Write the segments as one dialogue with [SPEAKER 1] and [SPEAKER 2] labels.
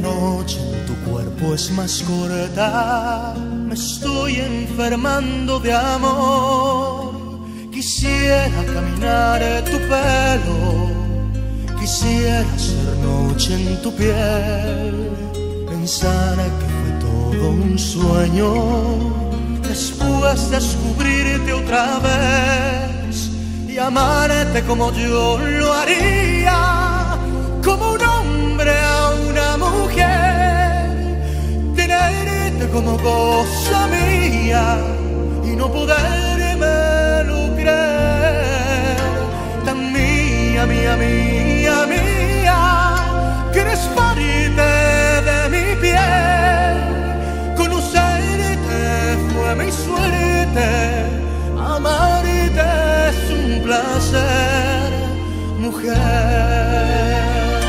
[SPEAKER 1] noche en tu cuerpo es más corta, me estoy enfermando de amor. Quisiera caminar tu pelo, quisiera ser noche en tu piel, pensar que fue todo un sueño, después descubrirte otra vez y amarte como yo lo haría, como un hombre a una mujer, tenerte como cosa mía y no podérmelo creer, tan mía, mía, mía, mía, que eres parte de mi piel, conocerte fue mi suerte, amarte es un placer, mujer.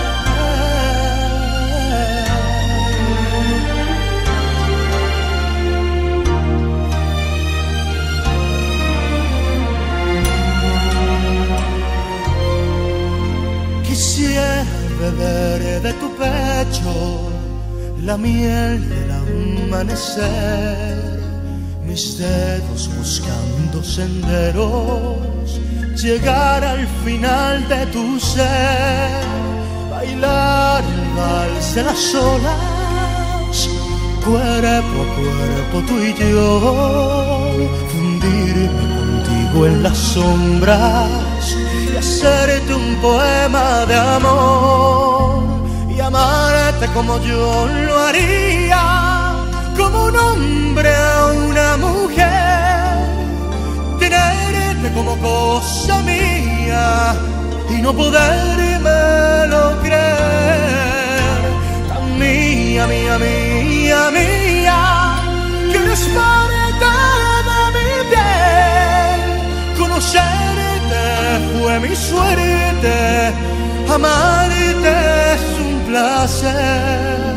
[SPEAKER 1] Quisiera beber de tu pecho la miel del amanecer, mis dedos buscando senderos, llegar al final de tu ser, bailar el vals de las olas, cuerpo a cuerpo tú y yo, fundirme contigo en las sombras y hacerte un poema de amor y amarte como yo lo haría, como un hombre a una mujer, tenerte como cosa mía y no podérmelo creer, tan mía, mía, mía, mía, que eres parte de mi piel, conocerte fue mi suerte, amarte es un placer.